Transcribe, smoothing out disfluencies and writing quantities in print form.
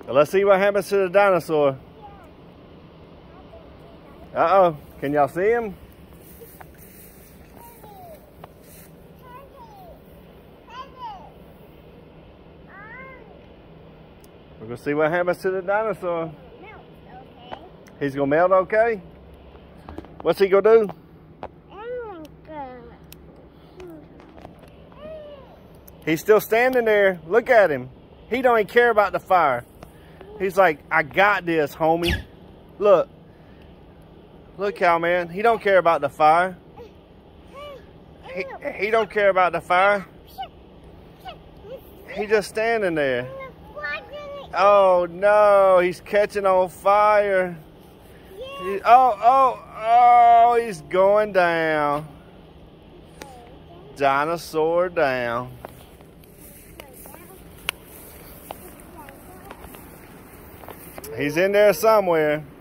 Let's see what happens to the dinosaur. Uh-oh. Can y'all see him? We're going to see what happens to the dinosaur. He's going to melt okay? What's he going to do? He's still standing there. Look at him. He don't even care about the fire. He's like, I got this, homie. Look. Look, Cowman. He don't care about the fire. He don't care about the fire. He's just standing there. Oh, no. He's catching on fire. Oh, he's going down. Dinosaur down. He's in there somewhere.